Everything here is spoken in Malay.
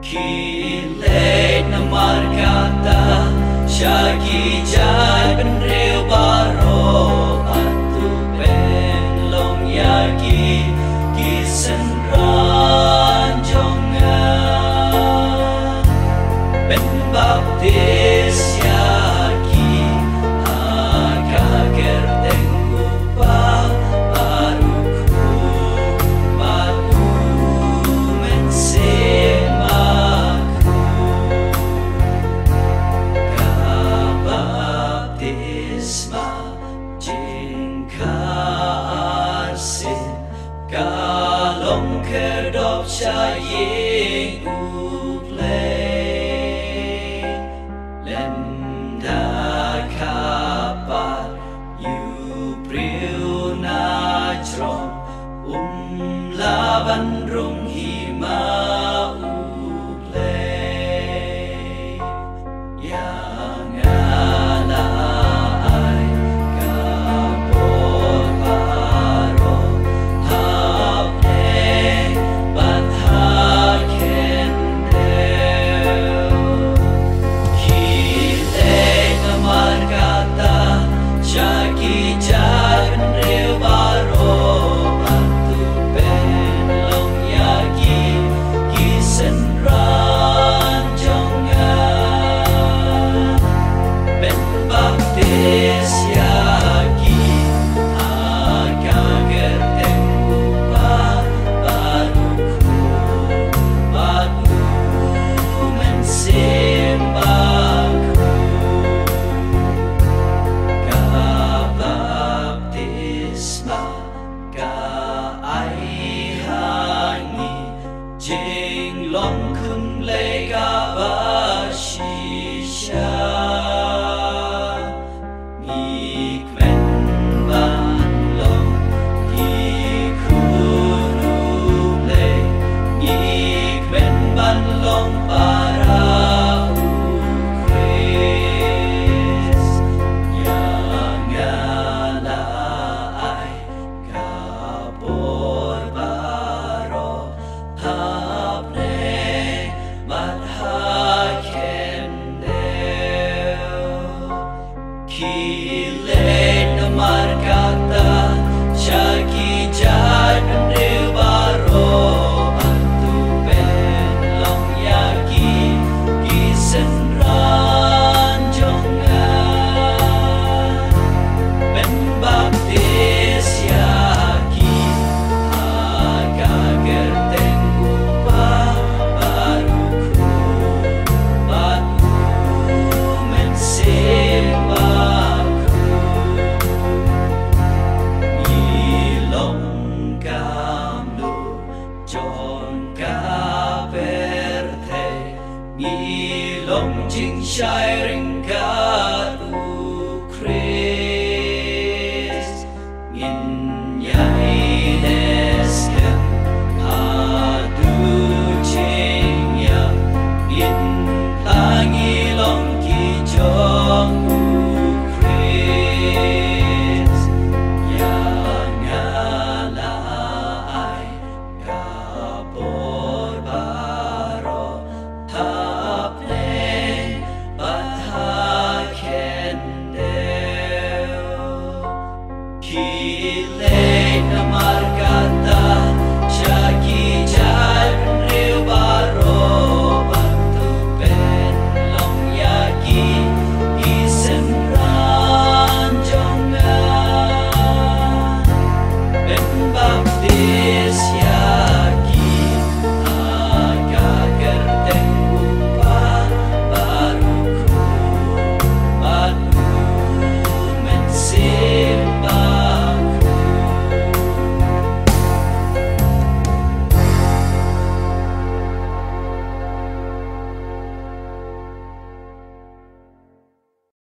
Kilet na markata siya kijay penreo baro at tupen long yagi kisenran jonga pen baptis yagi akager tengkupa aruku baru mensemakku kabaptisma jingkasin kalong kerdop syaying uplay lenda kapat yu priu najrom laban rung hima uplay yang alay kapor paro hapne bathaken del kilet na markata syaki jagan reu baro atupen long yagi kisenran jonga ben baptis yagi akager tengkupa baruku baru mensembahku kabaptisma kaaihangi jinglong kumlay kabashisha ngikmen banlong gikurulay ngikmen banlong para ukris yang alay kapor baro hapne mathaken del kilet na markata syaki jagan reu baro atupen long yagi kisenran jonga ben baptis yagi akager tengkupa baruku baru mensembahku ilong kamlu jon kaberte ilong jing syai ringka